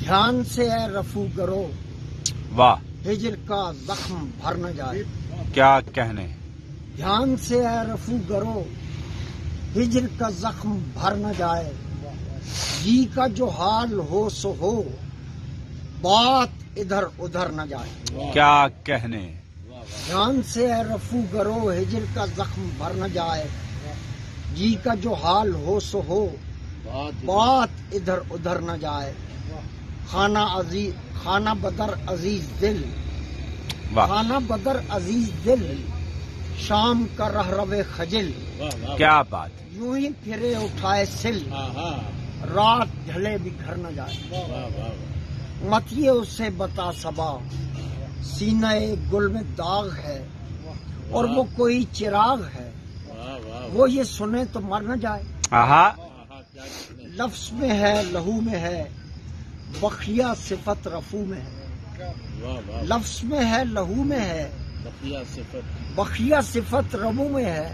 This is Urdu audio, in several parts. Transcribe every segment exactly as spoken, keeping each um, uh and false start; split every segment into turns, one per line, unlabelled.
دھیان سے اے رفو گرو
واہ،
ہجر کا زخم بھر نہ جائے.
کیا کہنے.
دھیان سے اے رفو گرو ہجر کا زخم بھر نہ جائے. جی کا جو حال ہو سو ہو، بات ادھر ادھر نہ جائے.
کیا کہنے.
دھیان سے اے رفو گرو ہجر کا زخم بھر نہ جائے. جی کا جو حال ہو سو ہو، بات ادھر ادھر نہ جائے. خانہ عزیز خانہ بدر عزیز دل،
واہ،
خانہ بدر عزیز دل، شام کا رہ روے خجل.
کیا بات.
یوں ہی پھرے اٹھائے سل، رات ڈھلے بھی گھر نہ جائے. مت یہ اسے بتا صبا، سینہ گل میں داغ ہے اور وہ کوئی چراغ ہے. وہ یہ سنے تو مر نہ جائے.
آہا،
لفظ میں ہے لہو میں ہے، بخیہ صفت رفو میں ہے. لفظ میں ہے لہو میں ہے، بخیہ صفت رفو میں ہے.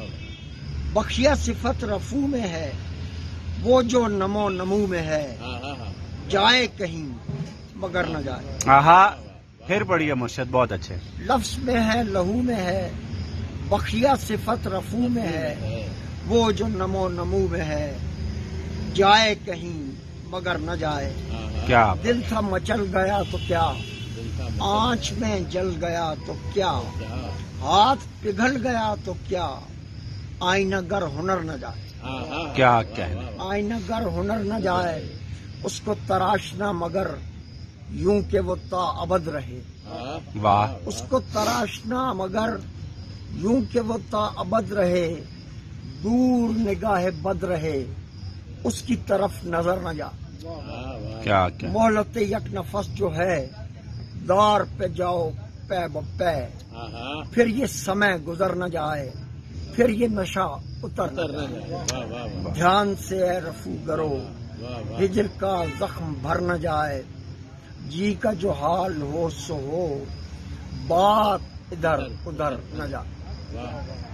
بخیہ صفت رفو میں ہے، وہ جو نمو نمو میں ہے. جائے کہیں مگر نہ جائے.
آہا، پھر پڑھیے مرشد، بہت اچھے.
لفظ میں ہے لہو میں ہے، بخیہ صفت رفو میں ہے، وہ جو نمو نمو میں ہے. جائے کہیں مگر نہ جائے.
کیا.
دل تھا مچل گیا تو کیا، آنچ میں جل گیا تو کیا، ہاتھ پگھل گیا تو کیا، آئینہ گر ہنر نہ جائے.
کیا کہنے.
آئینہ گر ہنر نہ جائے، اس کو تراشنا مگر یوں کہ وہ تا ابد رہے.
واہ،
اس کو تراشنا مگر یوں کہ وہ تا ابد رہے. دور نگاہ بد رہے، اس کی طرف نظر نہ جائے.
کیا کہنے.
مہلت یک نفس جو ہے، دار پہ جاؤ پے بپے. پھر یہ سمے گزر نہ جائے، پھر یہ نشہ اتر نہ جائے. دھیان سے اے رفو گرو ہجر کا زخم بھر نہ جائے. جی کا جو حال ہو سو ہو، بات ادھر ادھر نہ جائے.